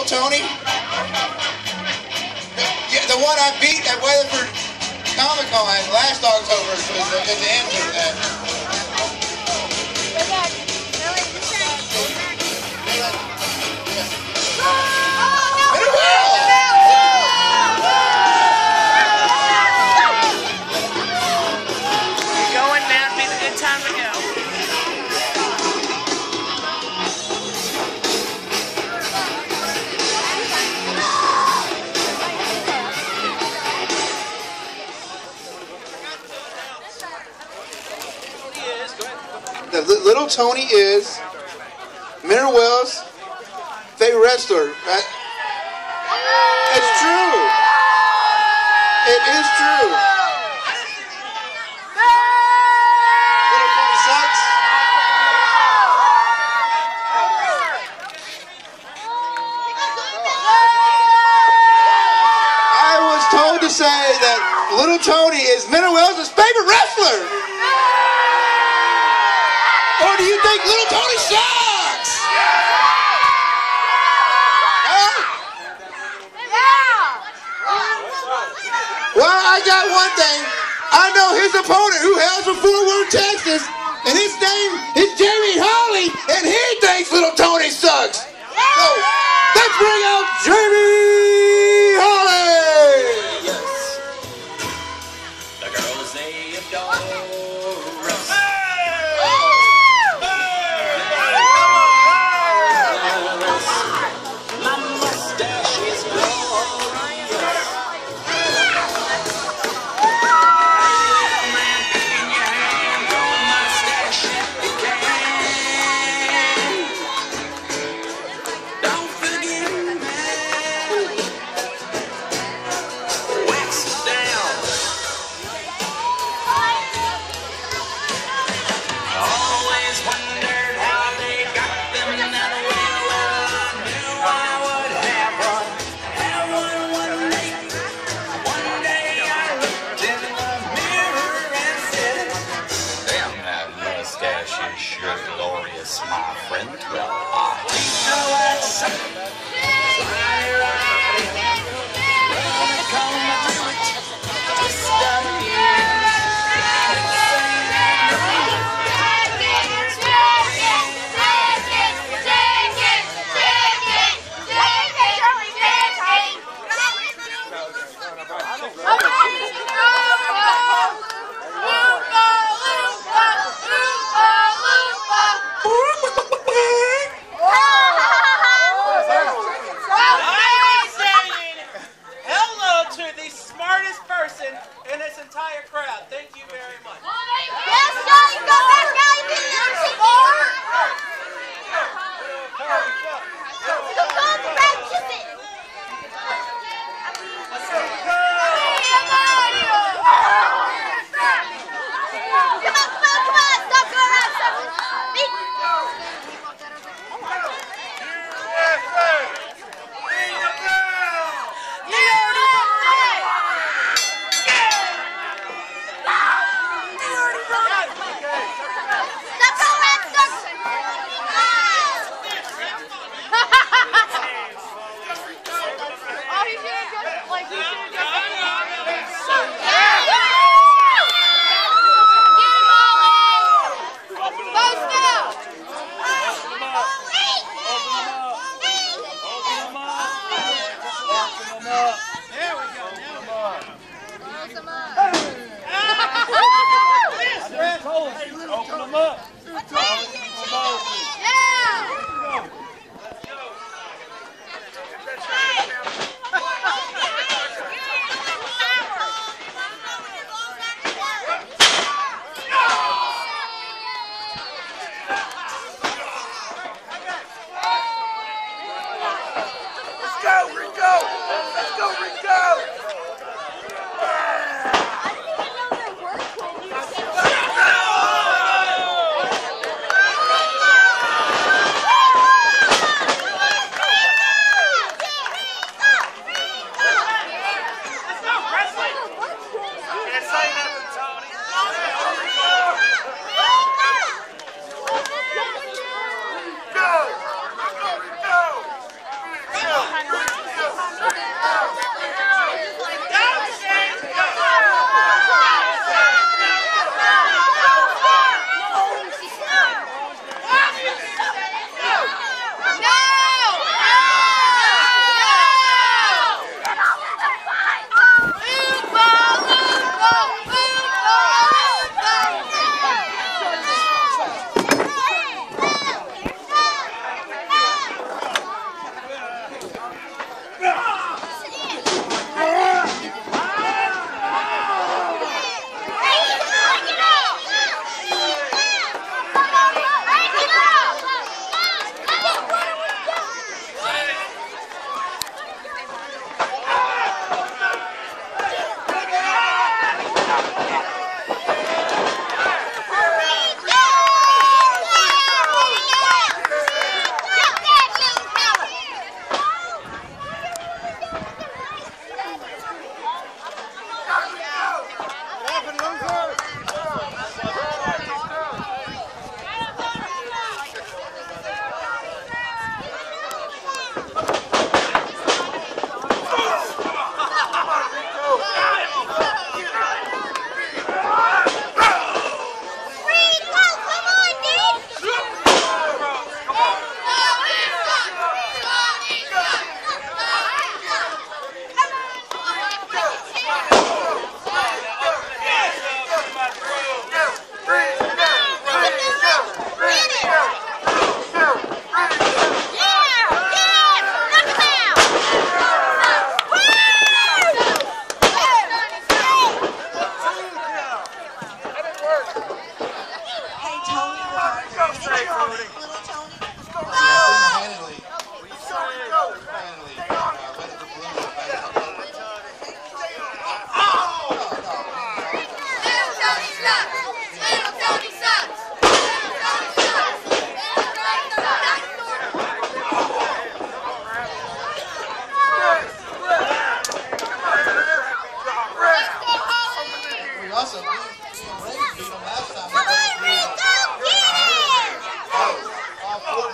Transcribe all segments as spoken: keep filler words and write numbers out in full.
Little Tony. Yeah, the one I beat at Weatherford Comic Con last October is the, is the answer to that. Going down to be the good time to go. The Little Tony is Mineral Wells' favorite wrestler. Right? It's true. It is true. Little Tony sucks. I was told to say that Little Tony is Mineral Wells' favorite wrestler. Or do you think Little Tony sucks? Huh? Well, I got one thing. I know his opponent who hails from Fort Worth, Texas, and his name is Jamie Holly, and he thinks Little Tony sucks. So, let's bring out Jamie Holly! Yes. The girls they adore us. You're glorious, my friend. Well, I know that's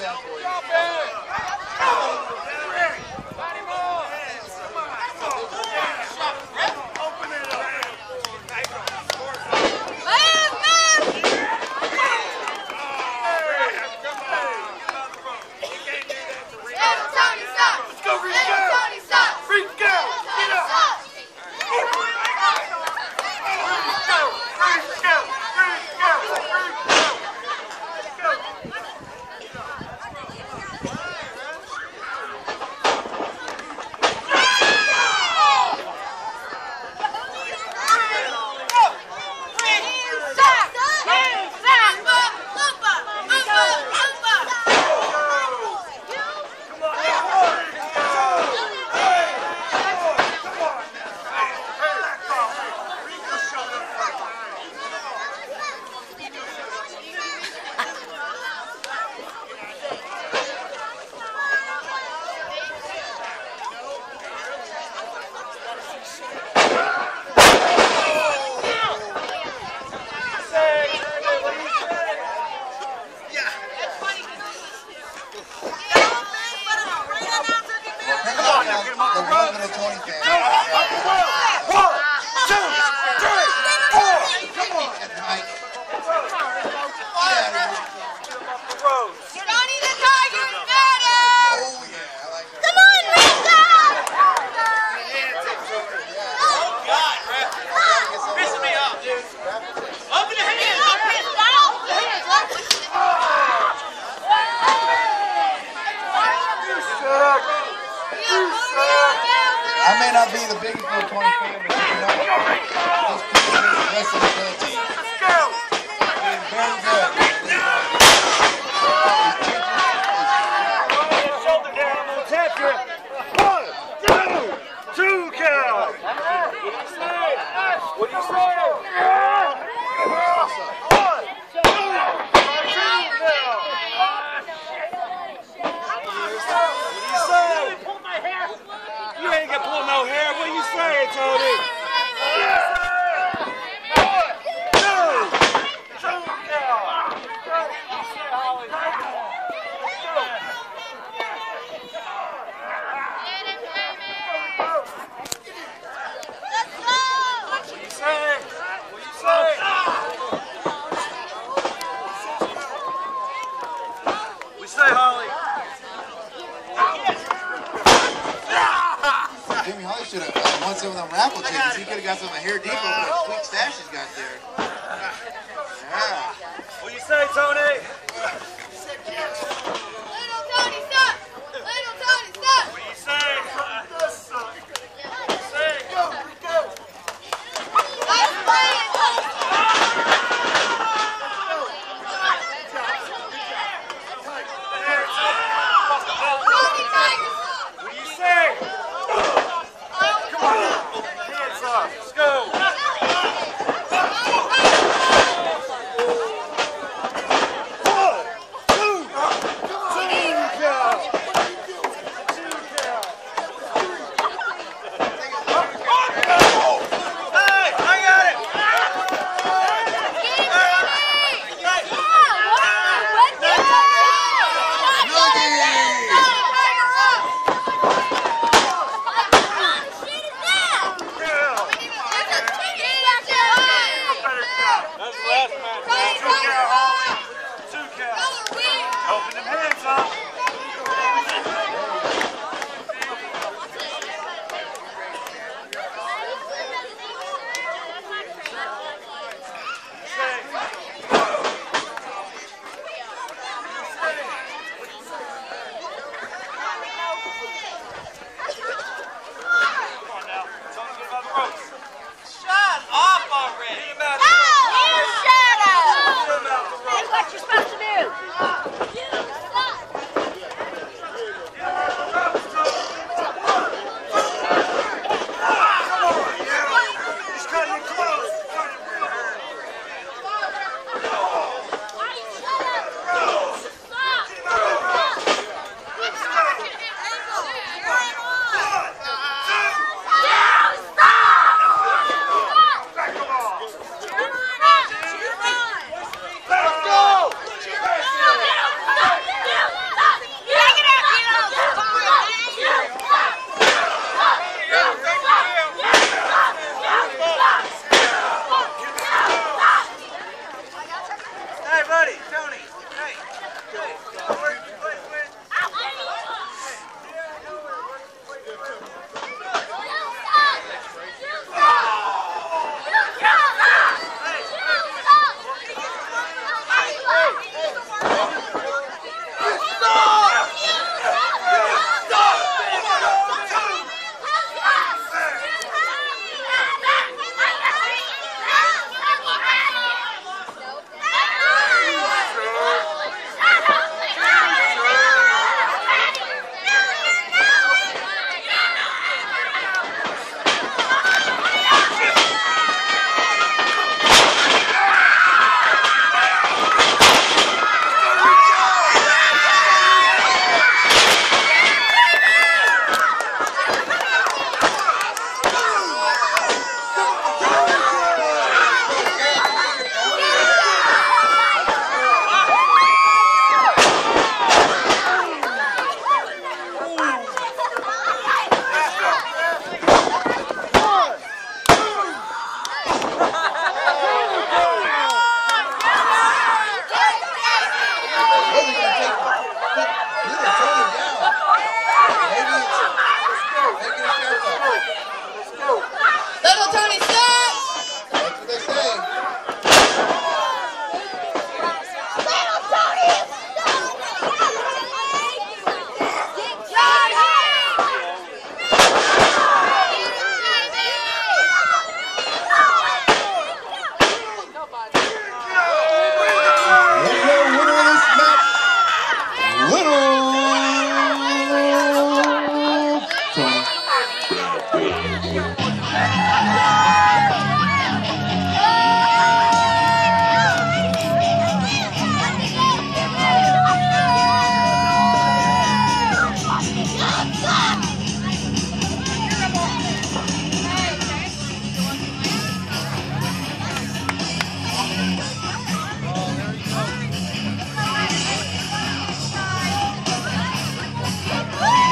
that for you. I may not be the biggest little twenty fan, but you know, just to the rest of the team. Let's go! Very good. Shoulder down, I'm gonna tap you. One, two, two count. What do you say? What do you say? One, two, two count. You ain't gonna pull no hair. What you saying, Tony? One, two, two count. What you say? What you say? We say, Holly. Jimmy Holly should have uh, won some of them raffle tickets. He could have got some of Hair Depot with that sweet stash he's got there. Yeah. What you say, Tony? Little Tony, stop! Little Tony, stop! What you say? What you say? Go, go. Let's play it! Tony Tigers! What do you say? Come on. Hands up. Let's go. One,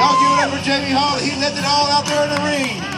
Y'all give it up for Jamie Hall. He left it all out there in the ring.